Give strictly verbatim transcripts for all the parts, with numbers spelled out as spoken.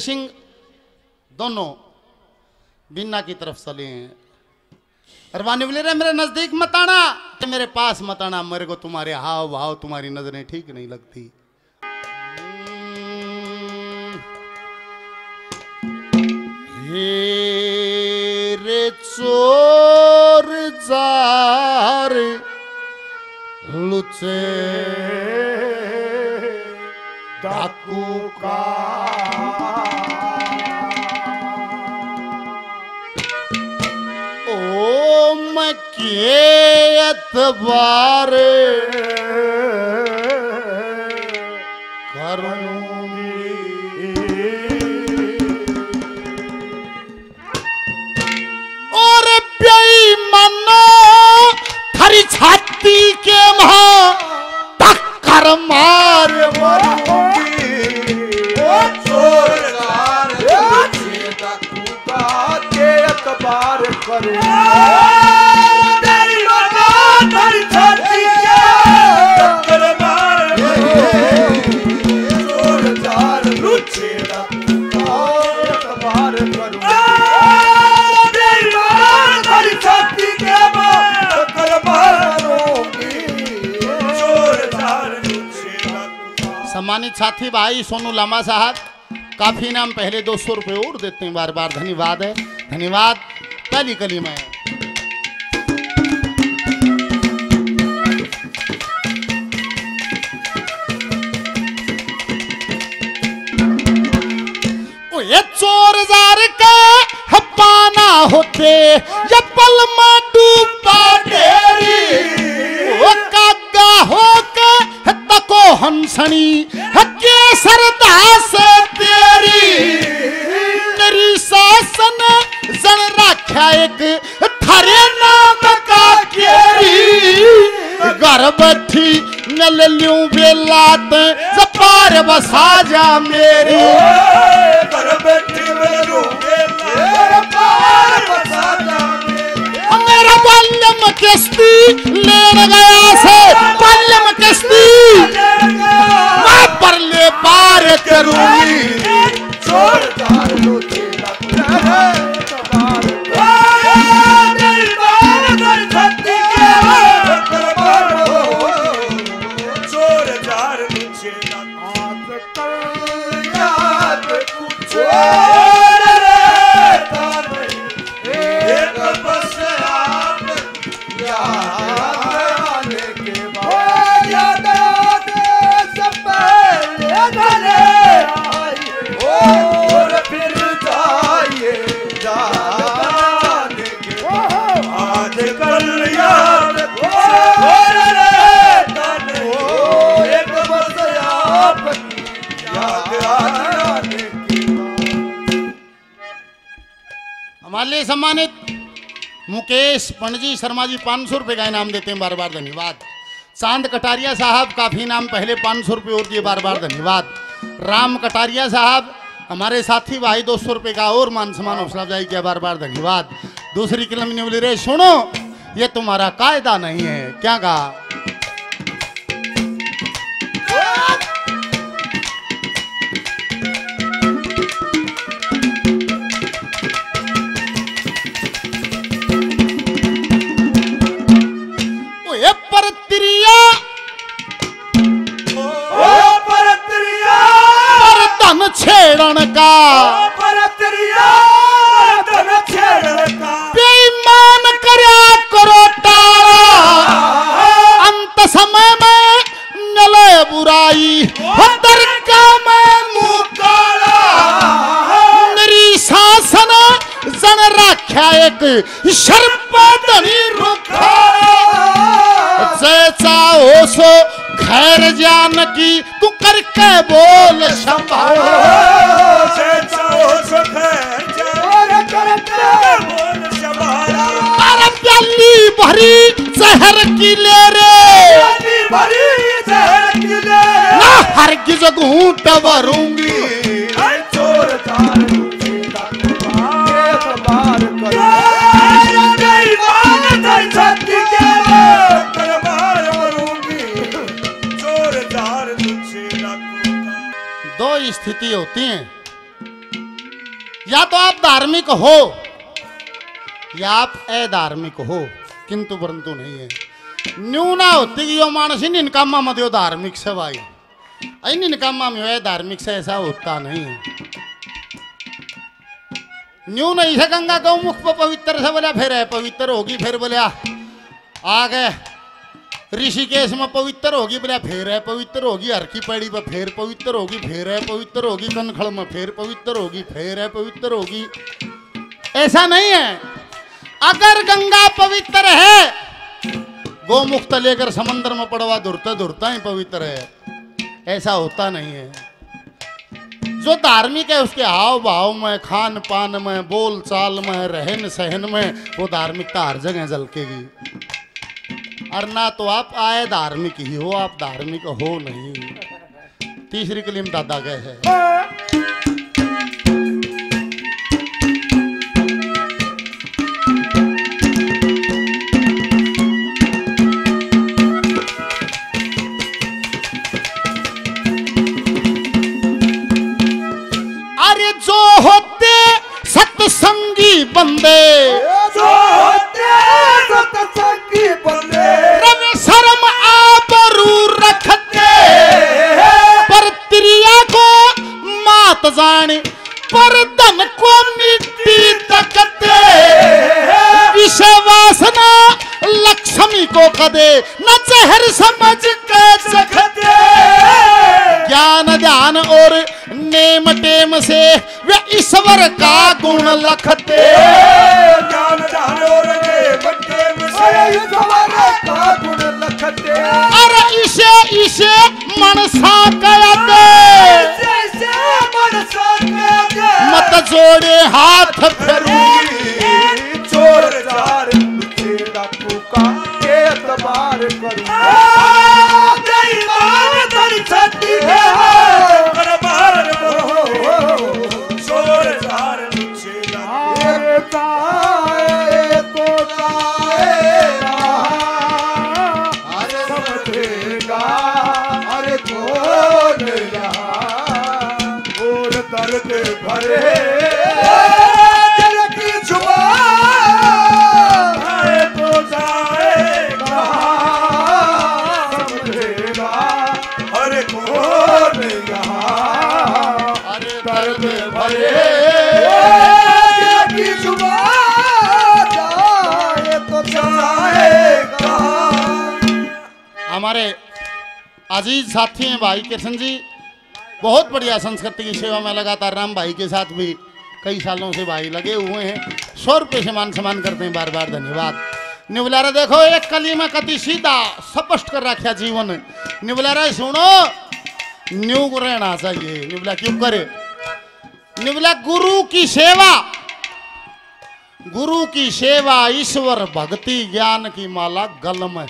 सिंह दोनों बिन्ना की तरफ चले हैं। अरवानी बोले रे मेरे नजदीक मत आना, मेरे पास मत आना, मेरे को तुम्हारे हाव भाव तुम्हारी नजरें ठीक नहीं लगती। हे रे चोर जार लुचे डाकू का ओ मैं के एतबार करूंगी, और बेईमानो थारी छाती के वहां टक्कर मार मरूंगी। ओ चोरदार डाकू का के एतबार करूंगी, थारी छाती के टक्कर मार मरूंगी। चोरदार लुच्चे डाकू का एतबार करूंगी, थारी छाती के टक्कर मारूंगी। चोरदार लुच्चे डाकू। सम्मानित साथी भाई सोनू लामा साहब, काफी नाम पहले दो सौ रुपये और देते हैं, बार बार धन्यवाद है, धन्यवाद। पहली कली में ये चोर जार के पाना होते ये पल में डूबा डेरी, वो कागा होके तको हंसनी के सरदास तेरी। मेरी सासन जन रखा एक थारे नाम का केरी, घर बैठी नल लूं बेलात जपार बसा जा मेरी। घर बैठी नल लूं बेलात बसा जा मेरी। मेरा बाल्यम किस्ती लेन गया से, बाल्यम किस्ती मैं पर ले पार करूंगी। चोरदार लुच्चे हमारे सम्मानित मुकेश पंडजी शर्मा जी पाँच सौ रुपये का इनाम देते हैं, बार बार धन्यवाद। चांद कटारिया साहब काफी नाम पहले पाँच सौ रुपये और दिए, बार बार धन्यवाद। राम कटारिया साहब हमारे साथी भाई दो सौ रुपये का और मान सम्मान हौसला अफजाई किया, बार बार धन्यवाद। दूसरी कलम ने बोली रे सुनो ये तुम्हारा कायदा नहीं है, क्या कहा? छेड़न का बेईमान करया करो तारा, अंत समय में नले बुराई दरका में मुँह काला। मेरी शासन जन रखा एक शर्पा धनी रुखा, जय चाहो सो खैर जान की तू करके बोल संभालो। अरे प्याली भरी जहर की ले रे, ना हरगिज घूंट भरूंगी। दो स्थिति होती हैं, या तो आप धार्मिक हो या आप अधार्मिक हो, किंतु परंतु नहीं है। न्यू ना होती कि यो मानस इन निकामा मत यो धार्मिक से भाई, इन निकामा में है धार्मिक से, ऐसा होता नहीं है। न्यू नहीं से गंगा गौ मुख पर पवित्र से बोला फिर है पवित्र होगी, फिर बोला आ गए ऋषिकेश में पवित्र होगी, बोला फिर है पवित्र होगी, हर की पैड़ी पर फिर पवित्र होगी, फिर है पवित्र होगी, कनखड़ में फिर पवित्र होगी, फिर है पवित्र होगी। ऐसा नहीं है। अगर गंगा पवित्र है, गोमुख तो लेकर समंदर में पड़वा धुरता धुरता ही पवित्र है, ऐसा होता नहीं है। जो धार्मिक है उसके हाव भाव में, खान पान में, बोल चाल में, रहन सहन में वो धार्मिकता हर जगह झलकेगी। और ना तो आप आए धार्मिक ही हो, आप धार्मिक हो नहीं। तीसरी कलीम दादा गए है। अरे जो होते सत्संगी बंदे, जो होते सत्संगी बंदे, रवि शर्म आबरू रखते, पर त्रिया को मात जाने, पर धन को मिट्टी तकते, विषय वासना लक्ष्मी को कदे, न जहर समझ के चखते, ज्ञान ध्यान और नेम टेम से वे ईश्वर का गुण लखते, ज्ञान ध्यान और नेम टेम से ईश्वर का गुण लखते, अरे इसे इसे मनसा कहते, जैसे मनसा कहते, मत जोड़े हाथ फिरूंगी, चोर जार लुटे डाकू का एतबार करूंगा, बेईमान धन छठी है करबार हो, चोर जार लुटे डाकू ताए तो ताएगा, अरे समझेगा अरे कौन यहाँ और दर्द भरे दिल की जुबान तो जाएगा, समझेगा अरे कौन यहाँ अरे दर्द भरे दिल की जुबान जाए तो जाएगा। हमारे अजीज साथी हैं भाई किशन जी, बहुत बढ़िया संस्कृति की सेवा में लगातार राम भाई के साथ भी कई सालों से भाई लगे हुए हैं, सौ रुपये से मान सम्मान करते हैं, बार बार धन्यवाद। निवलारा देखो एक कली में कति सीधा स्पष्ट कर रखा जीवन, निवलारा सुनो न्यू को रहना चाहिए। निवला क्यों करे? निवला गुरु की सेवा, गुरु की सेवा, ईश्वर भक्ति, ज्ञान की माला गल में।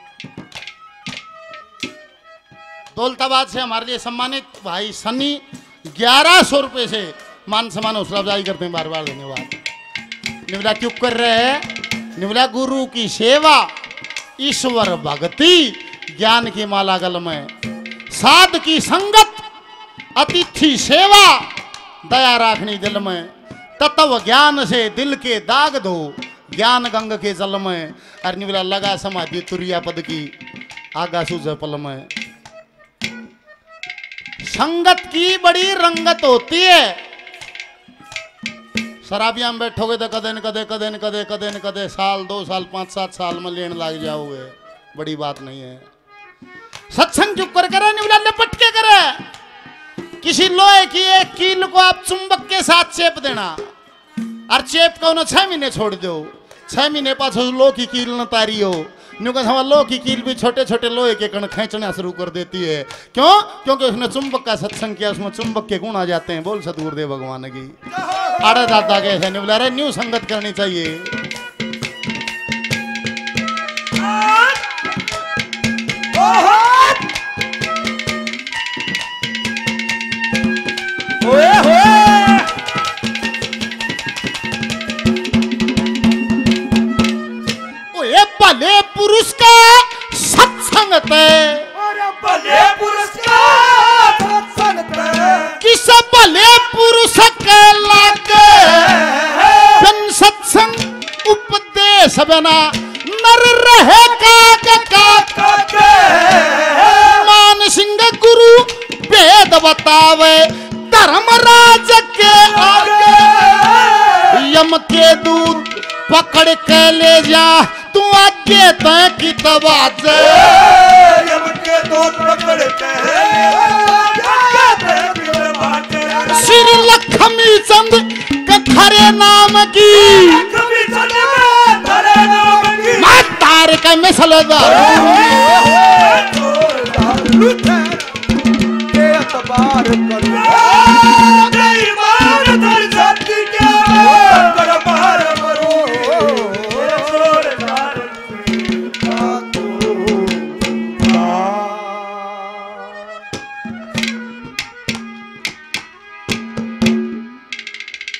दौलताबाद से हमारे लिए सम्मानित भाई सनी ग्यारह सौ रुपये से मान सम्मान हौसला अफजाई करते हैं, बार बार धन्यवाद। निवला क्यों कर रहे हैं? निवला गुरु की सेवा, ईश्वर भक्ति, ज्ञान की माला गल में, साध की संगत, अतिथि सेवा, दया राखनी दिल में, तत्व ज्ञान से दिल के दाग धो, ज्ञान गंग के जल में। और निवला लगा समाधि तुरिया पद की आगा सूझ पल में। संगत की बड़ी रंगत होती है। शराबिया में बैठोगे तो कदे न कदे कदे न कदे कदे न कदे साल दो साल पाँच सात साल में लेने लग जाओगे, बड़ी बात नहीं है। सत्संग चुप कर करे, निवला लपट के करे। किसी लोहे की एक कील को आप चुंबक के साथ चेप देना, और चेप को उन्हें छह महीने छोड़ दो, छह महीने पास लोहे की कील न तारी हो, लोहे की कील भी छोटे छोटे लोहे के कण खींचना शुरू कर देती है। क्यों? क्योंकि उसने चुंबक का सत्संग किया, उसमें चुंबक के गुण आ जाते हैं। बोल सतगुरुदेव भगवान की। अरे दादा कैसे निवला रहे, न्यू संगत करनी चाहिए। ओए होए ओए भले पुरुष का सत्संग है, भले पुरुष का सत्संग है, किस भले पुरुष के लागे बिना नर रहे काक काक मान सिंह गुरु वेद बतावे धर्मराज के आगे यम के दूत पकड़ के ले जा तू आगे तय की तबाज यम के दूत पकड़ के श्री लक्ष्मी चंद खरे नाम की मैं तार का मिसलदार के अतबार कर